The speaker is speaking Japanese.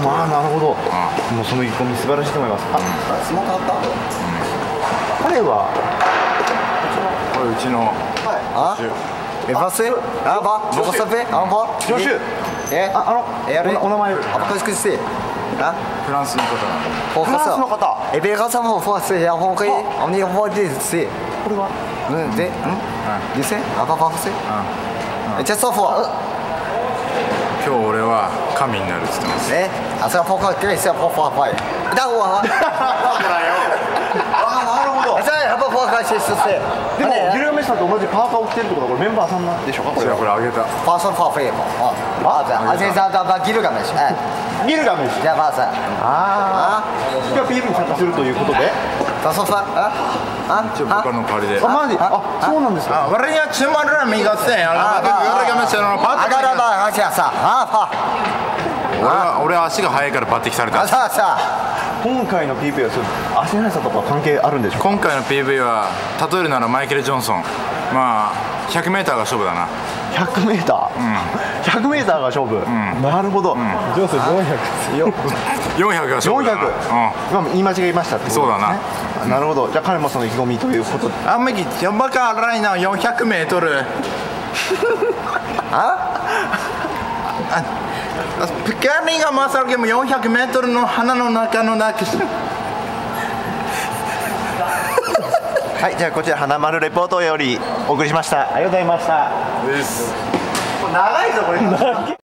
まあなるほど。もうその意気込み素晴らしいと思います。あ、 相撲変わった？ 彼はこれうちのあえ、passé? Ah, va, vous recevez? Au revoir. 助手。 えお名前。 あ、qu'est-ce que c'est? Hein? フランスの方なんで。 フフランスの方。 Eh bien, grâce à vous, c'est un hongré. On y voit des, c'est. これは。 Des, du sais? Ah, pas français? Et ça fois. 今日俺は神になるって言ってます。 Eh? Ah, c'est pourquoi que c'est pourquoi pas. D'accord. あ、なるほど。 Ça, pas pourquoi c'est c'est. でもギルガメッシュさんと同じパーカーを着てるってことはこれメンバーさんなんでしょうか。これじゃあは。 これあげた。 Personne pas fait. Ah, c'est ça, ça, Gilgamesh. ギルガメッシュ。 じゃあまあさ、 ああ。今日 PV に参加するということで。 そうそうそう、 一応僕の代わりで。 あ、マジ。あ、そうなんですか。 俺にはつまらんみがせん。 あがらば、あじゃあさ、 俺は足が速いから抜擢された。 さあ、 今回の PV はそう足速さとか関係あるんでしょうか。 今回の PV は例えるならマイケル・ジョンソン。まあ 100m が勝負だな。 100m、100m が勝負、なるほど、ジョンソン 400が勝負だな。 今言い間違えましたってことですね。 そうだな。 なるほど。じゃあ彼もその意気込みということで。 あんまりやばかないな。400m。ピカリが勝るけど 400m の花の中の中。 はい、じゃあこちら花丸レポートよりお送りしました。ありがとうございました。 です。 長いぞこれ。